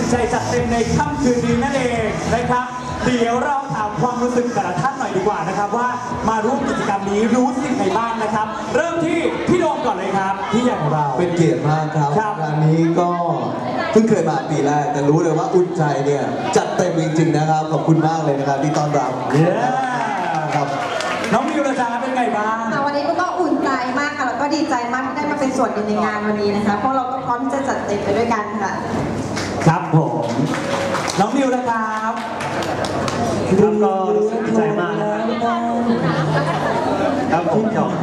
ใจจัดเต็มในค่ำคืนนี้นั่นเองนะครับเดี๋ยวเราถามความรู้สึกแต่ละท่านหน่อยดีกว่านะครับว่ามาร่วมกิจกรรมนี้รู้สึกไงบ้างนะครับเริ่มที่พี่โดมก่อนเลยครับพี่ใหญ่ของเราเป็นเกียรติมากครับงานนี้ก็เพิ่งเคยมาปีแรกแต่รู้เลยว่าอุ่นใจเนี่ยจัดเต็มจริงๆนะครับขอบคุณมากเลยนะครับที่ต้อนรับครับน้องมิวระจาเป็นไงบ้างวันนี้ก็อุ่นใจมากค่ะแล้วก็ดีใจมากที่ได้มาเป็นส่วนหนึ่งในงานวันนี้นะคะเพราะเราก็พร้อมที่จะจัดเต็มไปด้วยกันค่ะครับผมน้องมิวนะครับครับก็รู้สึกดีใจมากครับผมจบ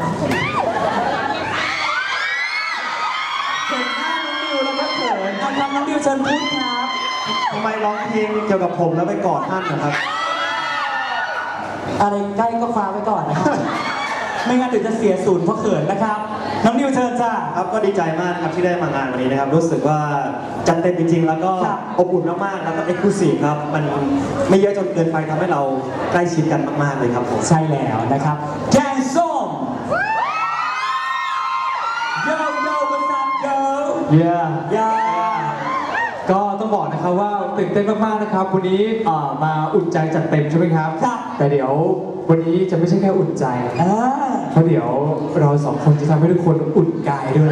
เห็นหน้าน้องมิวแล้วก็เขินนะครับน้องมิวเชิญพูดครับทำไมร้องเพลงเกี่ยวกับผมแล้วไปกอดท่านนะครับอะไรใกล้ก็คว้าไว้ก่อนนะครับไม่งั้นเดี๋ยวจะเสียศูนย์เพราะเขินนะครับน้องนิวเชิญจ้าครับก็ดีใจมากนะครับที่ได้มางานวันนี้นะครับรู้สึกว่าจัดเต็มจริงๆแล้วก็อบอุ่นมากๆแล้วก็เอ็กซ์คลูซีฟครับมันไม่เยอะจนเกินไปทำให้เราใกล้ชิดกันมากๆเลยครับผมใช่แล้วนะครับแกงส้มโยโย่บัสซัมโยก็ต้องบอกนะครับว่าตื่นเต้นมากๆนะครับวันนี้มาอุ่นใจจัดเต็มใช่ไหมครับแต่เดี๋ยววันนี้จะไม่ใช่แค่อุ่นใจเพราะเดี๋ยวเราสองคนจะทำให้ทุกคนอุ่นกายด้วย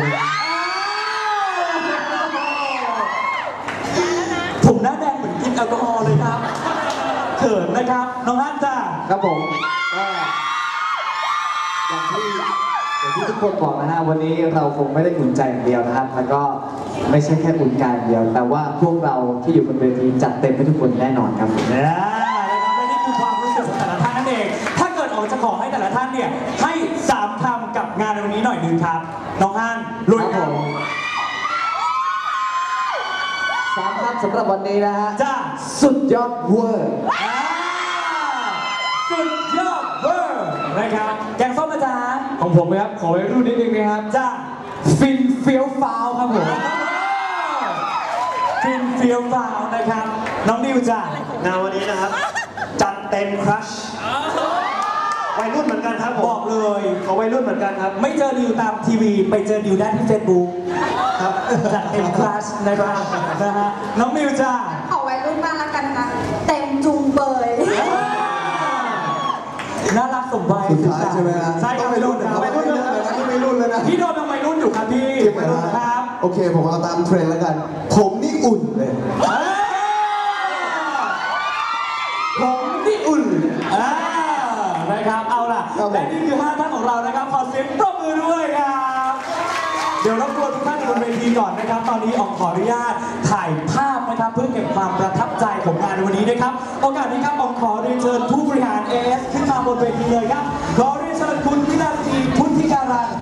ผมหน้าแดงเหมือนกินแอลกอฮอล์เลยครับเขินนะครับน้องฮันจ้าครับผมก็อย่างที่ทุกคนบอกนะฮะวันนี้เราคงไม่ได้อุ่นใจอย่างเดียวนะครับแล้วก็ไม่ใช่แค่อุ่นกายอย่างเดียวแต่ว่าพวกเราที่อยู่บนเวทีจัดเต็มให้ทุกคนแน่นอนครับนะครับและนี่คือความรู้สึกของแต่ละท่านนั่นเองถ้าเกิดออกจะขอให้แต่ละท่านเนี่ยให้3คำกับงานในวันนี้หน่อยหนึ่งครับน้องฮันลุยครับ 3 คำสำหรับวันนี้นะฮะจ้าสุดยอดเวอร์สุดยอดเวอร์นะครับแกงส้มนะจ๊ะของผมนะครับขอไว้รุ่นนิดนึงนะครับจ้าฟินเฟี้ยวฟ้าวครับผมฟินเฟี้ยวฟ้าวนะครับน้องนิวจ้างานวันนี้นะครับจัดเต็มครัชวัยรุ่นเหมือนกันครับบอกเลยเขาวัยรุ่นเหมือนกันครับไม่เจอนิวตามทีวีไปเจอนิวได้ที่เฟซบุ๊กครับจัดเต็มครัชนะครับนะฮะน้องนิวจ้าขอวัยรุ่นมากแล้วกันนะเต็มจุงเบยน่ารักสมวัยสุดท้ายใช่ไหมฮะใช่ครับวัยรุ่นนะครับวัยรุ่นเลยนะที่วัยรุ่นเลยนะพี่โดนยังวัยรุ่นอยู่ครับพี่วัยรุ่นครับโอเคผมเอาตามเทรนด์แล้วกันผมนี่อุ่นเลยผมนี่อุ่นนะครับเอาล่ะและนี่คือ5ท่านของเรานะครับขอเสียงปรบมือด้วยครับเดี๋ยวรบกวนทุกท่านอยู่บนเวทีก่อนนะครับตอนนี้ขออนุญาตถ่ายภาพนะครับเพื่อเก็บความประทับใจของงานในวันนี้นะครับโอกาสนี้ครับขอเรียนเชิญผู้บริหาร AS ขึ้นมาบนเวทีเลยครับขอเรียนเชิญคุณวินาทีพุทธิการัน